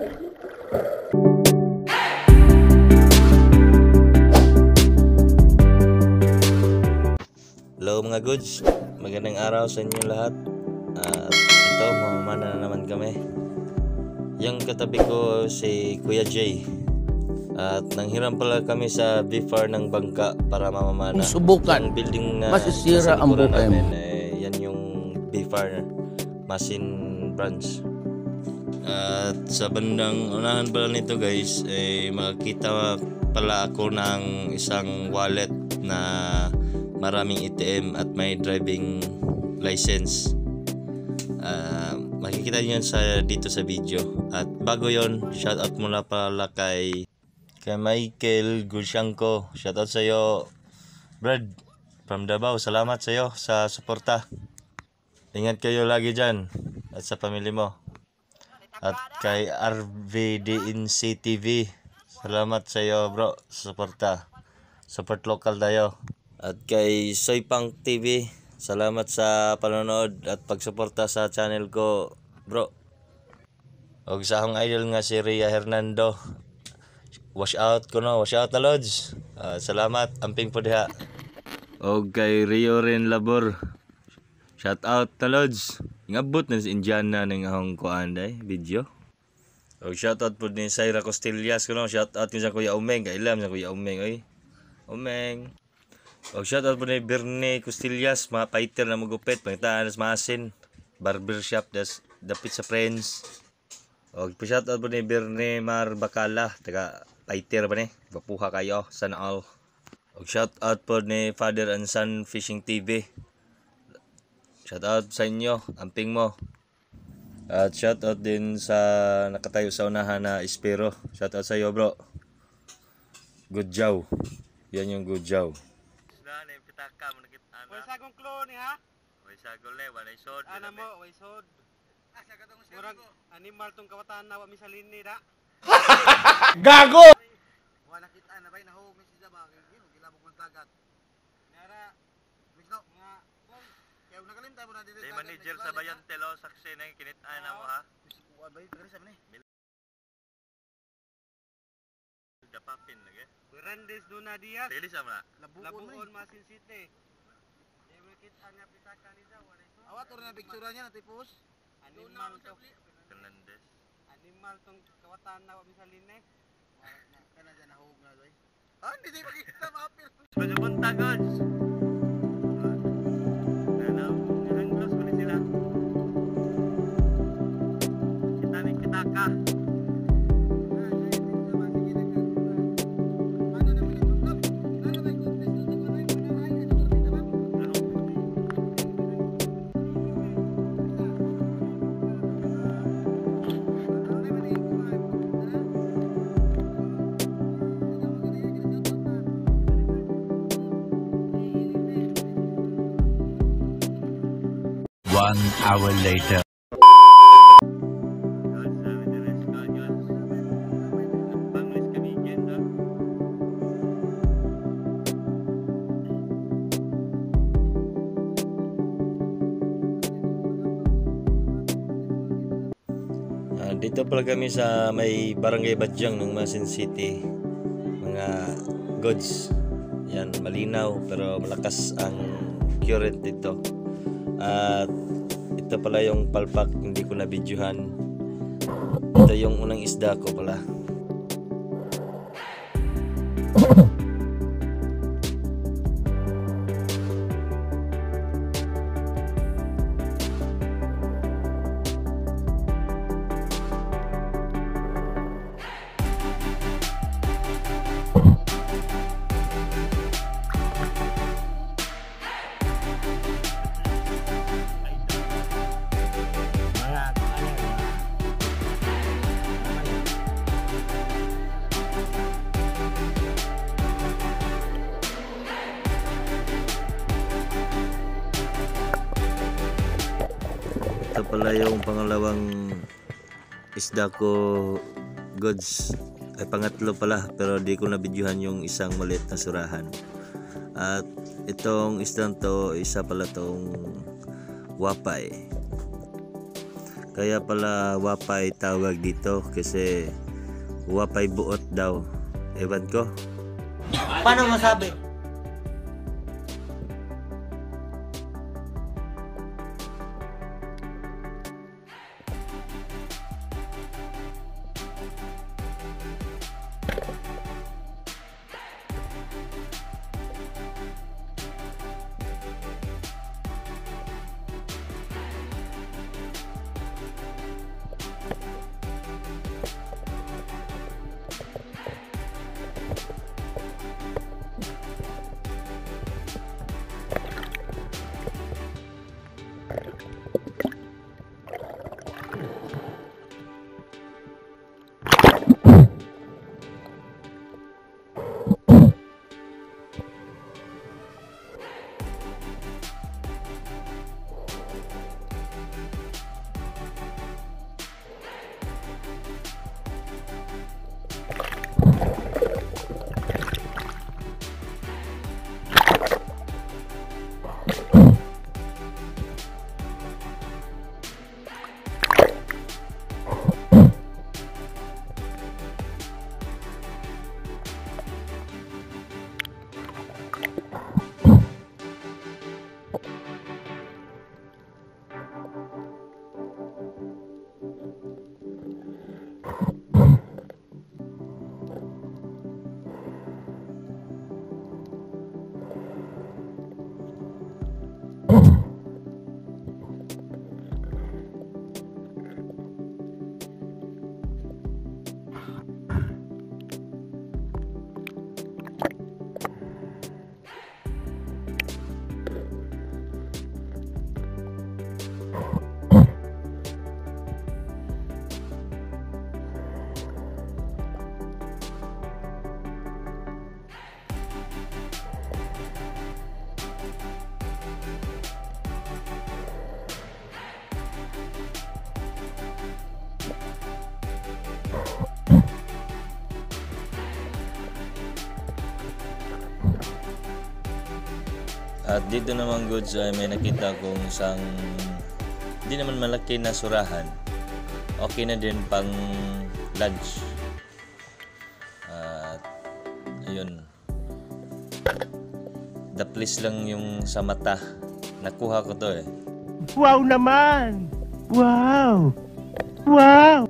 Hello mga goods, magandang araw sa inyo lahat. Ito, mamamana na naman kami. Yung katabi ko si Kuya Jay. At nanghiram pala kami sa BFAR ng bangka para mamamana. Subukan, yung building na masisira ang buhay mo. Yan yung BFAR Masin branch. At sa bandang unahan pala nito guys, makikita pala ako ng isang wallet na maraming ATM at may driving license. Makikita niyo dito sa video. At bago yon, shoutout muna pala kay Michael Gushanko. Shoutout sa iyo, Brad, from Davao. Salamat sa iyo sa suporta. Ingat kayo lagi dyan at sa pamilya mo. At kay RVDNC TV, salamat sa iyo bro sa suporta. Support local tayo. At kay Soypang TV, salamat sa panonood at pagsuporta sa channel ko bro. Og sa akong idol nga si Ria Hernando, wash out ko no, wash out na lods. Salamat, amping po diha. Og kay Rio Ren Labor, shout out na lods. Ngabot na si Indiana ng akong kuan day video. Og shout out po ni Syra Costillas ko no, shout out ni sa Kuya Umeng, kailam sa Kuya Umeng oy. Umeng. Og shout out po ni Bernie Costillas, mga fighter na magupit, pangitaan sa Masin, barbershop dapit sa Friends. Og shout out po ni Bernie Mar Bacala, taga fighter ba ni? Bapuha kayo, sana all. Og shout out po ni Father and Son Fishing TV. Shout out sa inyo, amping mo. At shout out din sa nakatayo sa unahan na Espero. Shout out sa iyo bro. Good job. Yan yung good job. Way sagong klo ni ha? Way sagol le, walay sod. Ana mo, way sod. Murag animal tong kawatan na wa misalin ni da. Gago! Wala kita na bay nahog mi sa bagay, gilabog man tagat. Nara misno nga kay nagalimta mo na dito. Di manager sa Bayan Telo saksi na kinitaan na mo ha. Kuan bay diri sa man Dapapin lagi. Randes Duna Diaz. Dili sa mana. Labuon Masin City. Di makita nga pitaka ni daw wala so. Awat ora na picture niya na tipos. Animal to. Fernandez. Animal tong kawatan na wa misalin ni. Kana dyan nahug na doy. Hindi makita mapil. Pagpunta guys. Hanglos ko sila. Kita ni pitaka. One hour later. Dito pala kami sa may barangay Badyang ng Masin City. Mga goods. Yan, malinaw pero malakas ang current dito. At ito pala yung palpak, hindi ko na videohan. Ito yung unang isda ko pala. Ito pala yung pangalawang isda ko, goods. Ay pangatlo pala, pero di ko na videohan yung isang maliit na surahan. At itong isdang to, isa pala tong wapay. Kaya pala wapay tawag dito kasi wapay buot daw. Ewan ko. Paano masabi? At dito naman goods ay may nakita kong isang hindi naman malaki na surahan. Okay na din pang lunch. At ayun. Daplis lang yung sa mata. Nakuha ko to eh. Wow naman! Wow! Wow!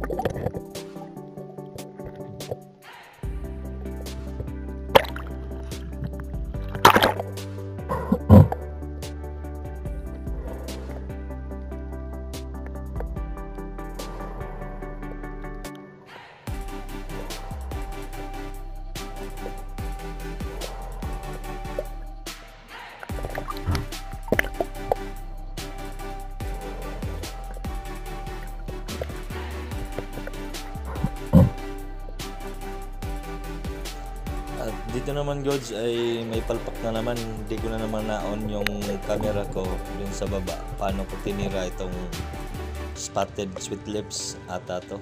At dito naman goods ay may palpak na naman. Hindi ko na naman na-on yung camera ko dun sa baba. Paano ko tinira itong spotted sweet lips ata to.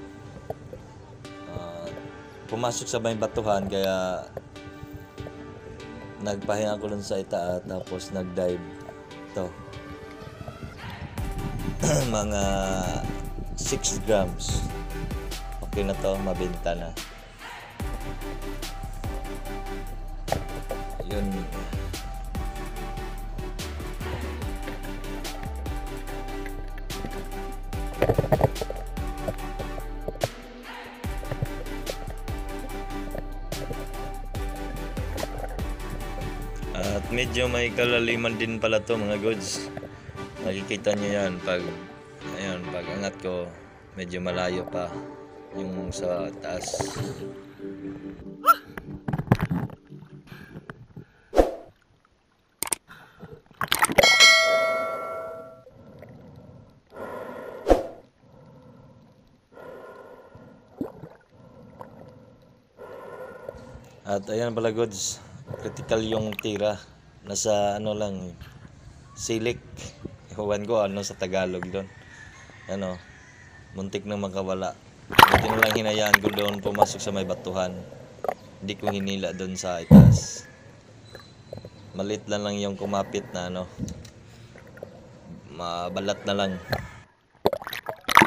Pumasok sa may batuhan kaya nagpahinga ko dun sa itaat tapos nag-dive to. Mga 6 grams. Okay na to, mabenta na. Yun. At medyo may kalaliman din pala to mga goods. Makikita nyo yan pag pag angat ko medyo malayo pa yung sa taas. At ayan pala goods, critical yung tira. Nasa ano lang, silik. Ewan ko ano sa Tagalog doon. Ano, muntik nang makawala. Buti na lang hinayaan ko doon pumasok sa may batuhan. Hindi ko hinila doon sa itaas. Malit lang yung kumapit na ano. Mabalat na lang.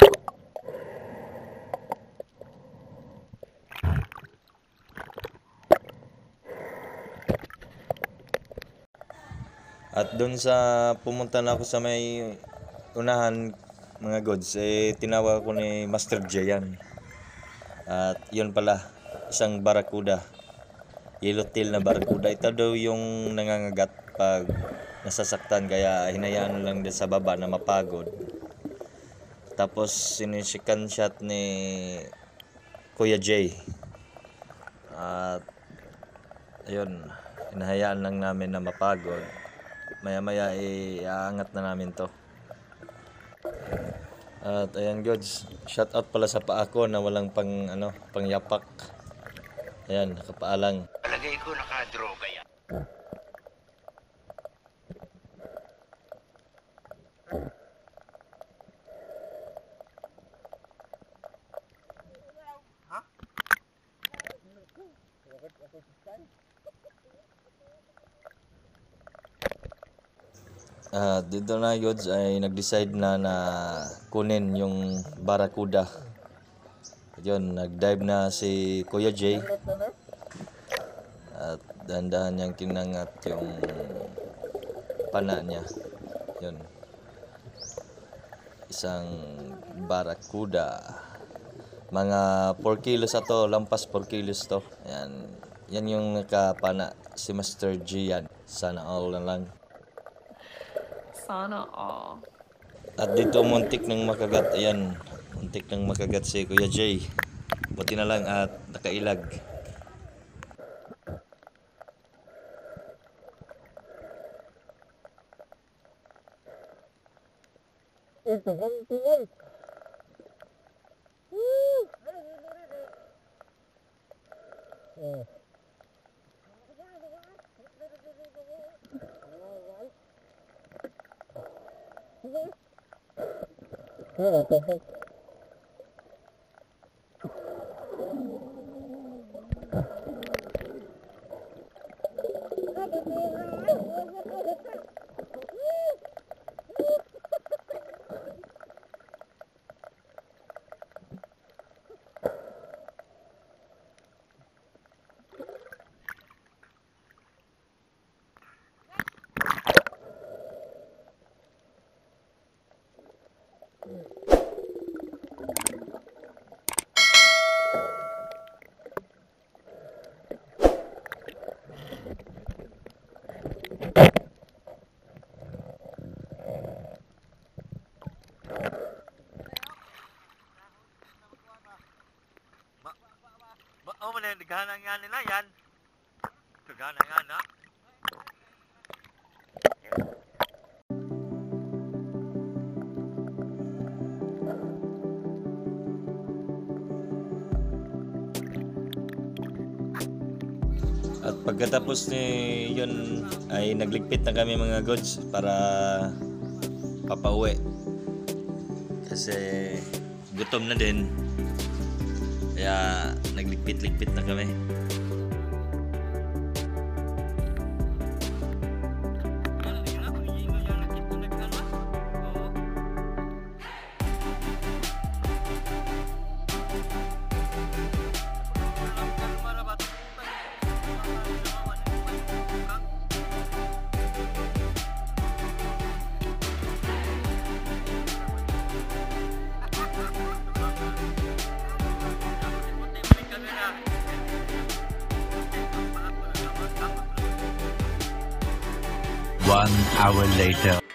At doon sa pumunta na ako sa may unahan mga gods, tinawag ko ni Master J yan. At yun pala, isang barakuda. Yellowtail na barakuda. Ito daw yung nangangagat pag nasasaktan, kaya hinayaan lang din sa baba na mapagod. Tapos sinisikan shot ni Kuya J. At ayun, hinahayaan lang namin na mapagod. Maya-maya iaangat na namin to. At ayan gods, shout out pala sa paa ko na walang pangyapak. Ayan, nakapaalang. Palagay ko nakadroga yan. Dito na gods ay nag-decide na kunin yung barakuda. Yun, nag-dive na si Kuya J. At dahan-dahan niyang kinangat yung pana niya. Yun. Isang barakuda. Mga 4 kilos to, lampas 4 kilos to. Yan. Yan yung nakapana si Master G yan. Sana all na lang. Sana all. At dito muntik nang makagat. Ayan, muntik nang makagat si Kuya J. Buti na lang at nakailag. Naghanang nga nila yan. Naghanang nga na. At pagkatapos ni yun ay nagligpit na kami mga gods para papauwi. Kasi gutom na din. Kaya nagligpit-ligpit na kami. One hour later.